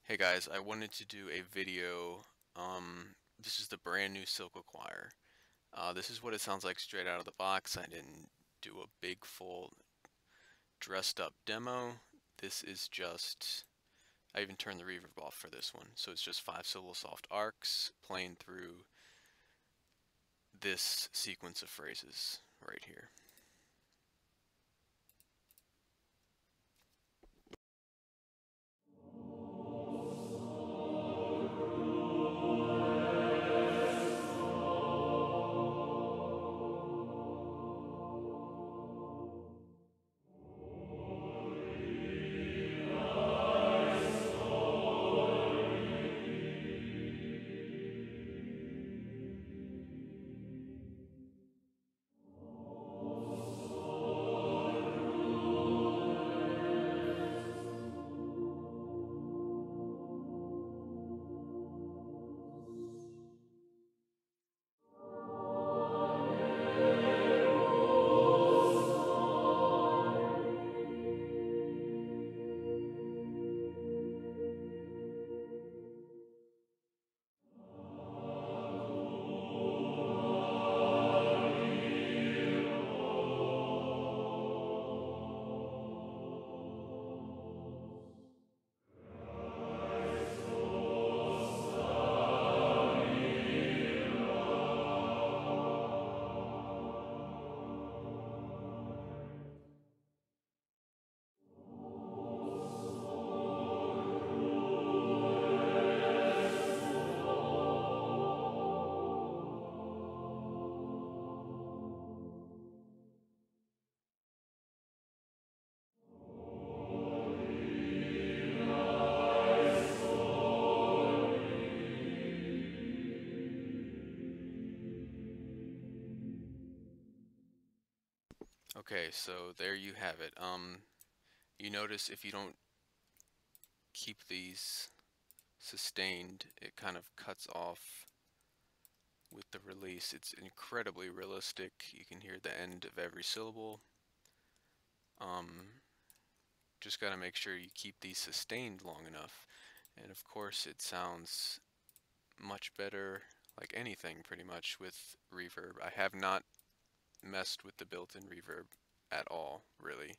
Hey guys, I wanted to do a video. This is the brand new Silka choir. This is what it sounds like straight out of the box. I didn't do a big full dressed up demo. This is just, I even turned the reverb off for this one. So it's just 5 syllable soft arcs playing through this sequence of phrases right here. Okay, so there you have it. You notice if you don't keep these sustained, it kind of cuts off with the release. It's incredibly realistic. You can hear the end of every syllable. Just got to make sure you keep these sustained long enough. And of course, it sounds much better, like anything pretty much, with reverb. I have not messed with the built-in reverb at all, really.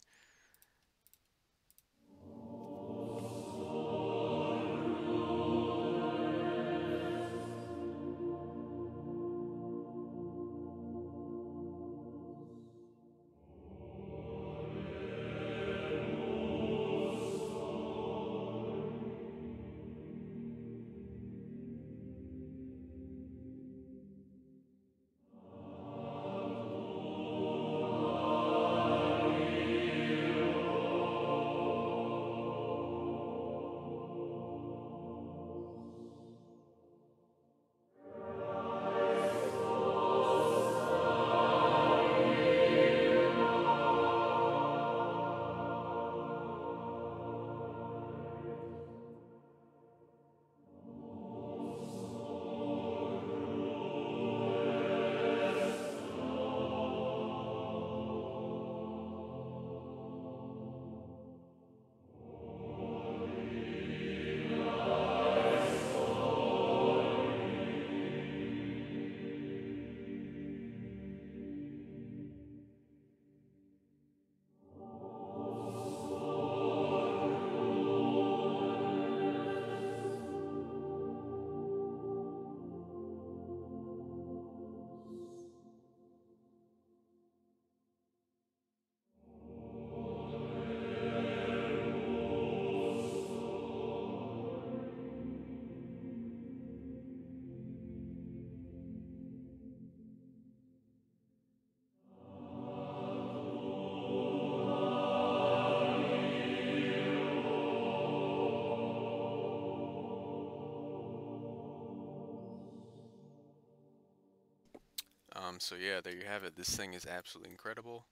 So yeah, there you have it. This thing is absolutely incredible.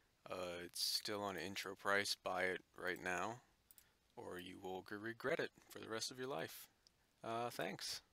It's still on intro price. Buy it right now, or you will regret it for the rest of your life. Thanks.